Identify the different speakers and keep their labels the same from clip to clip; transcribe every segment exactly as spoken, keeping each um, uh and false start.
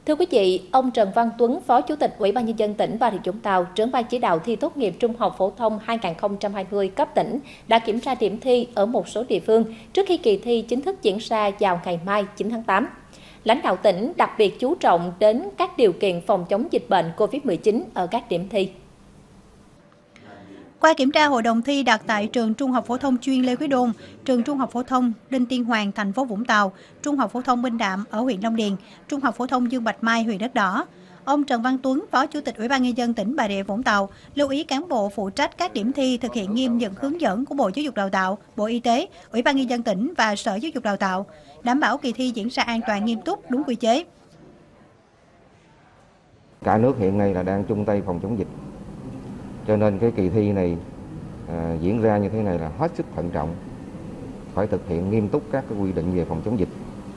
Speaker 1: Thưa quý vị, ông Trần Văn Tuấn, Phó Chủ tịch Ủy ban Nhân dân tỉnh Bà Rịa Vũng Tàu, trưởng ban chỉ đạo thi tốt nghiệp trung học phổ thông hai nghìn không trăm hai mươi cấp tỉnh đã kiểm tra điểm thi ở một số địa phương trước khi kỳ thi chính thức diễn ra vào ngày mai chín tháng tám. Lãnh đạo tỉnh đặc biệt chú trọng đến các điều kiện phòng chống dịch bệnh Covid mười chín ở các điểm thi.
Speaker 2: Qua kiểm tra, hội đồng thi đặt tại trường Trung học phổ thông chuyên Lê Quý Đôn, trường Trung học phổ thông Đinh Tiên Hoàng, thành phố Vũng Tàu, Trung học phổ thông Minh Đạm ở huyện Long Điền, Trung học phổ thông Dương Bạch Mai, huyện Đất Đỏ. Ông Trần Văn Tuấn, Phó Chủ tịch Ủy ban Nhân dân tỉnh Bà Rịa Vũng Tàu, lưu ý cán bộ phụ trách các điểm thi thực hiện nghiêm những hướng dẫn của Bộ Giáo dục Đào tạo, Bộ Y tế, Ủy ban Nhân dân tỉnh và Sở Giáo dục Đào tạo, đảm bảo kỳ thi diễn ra an toàn, nghiêm túc, đúng quy chế.
Speaker 3: Cả nước hiện nay là đang chung tay phòng chống dịch, cho nên cái kỳ thi này à, diễn ra như thế này là hết sức thận trọng, phải thực hiện nghiêm túc các cái quy định về phòng chống dịch.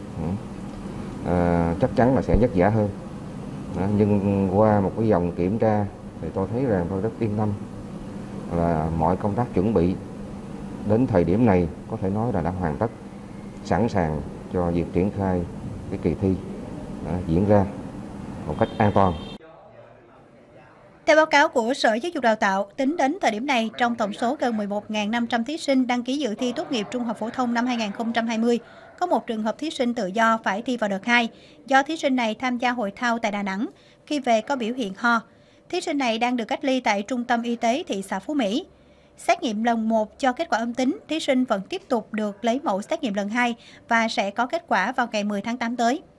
Speaker 3: À, chắc chắn là sẽ vất vả hơn, à, nhưng qua một cái vòng kiểm tra thì tôi thấy rằng tôi rất yên tâm là mọi công tác chuẩn bị đến thời điểm này có thể nói là đã hoàn tất, sẵn sàng cho việc triển khai cái kỳ thi à, diễn ra một cách an toàn.
Speaker 2: Theo báo cáo của Sở Giáo dục Đào tạo, tính đến thời điểm này, trong tổng số gần mười một nghìn năm trăm thí sinh đăng ký dự thi tốt nghiệp trung học phổ thông năm hai nghìn không trăm hai mươi, có một trường hợp thí sinh tự do phải thi vào đợt hai, do thí sinh này tham gia hội thao tại Đà Nẵng, khi về có biểu hiện ho. Thí sinh này đang được cách ly tại Trung tâm Y tế thị xã Phú Mỹ. Xét nghiệm lần một cho kết quả âm tính, thí sinh vẫn tiếp tục được lấy mẫu xét nghiệm lần hai và sẽ có kết quả vào ngày mười tháng tám tới.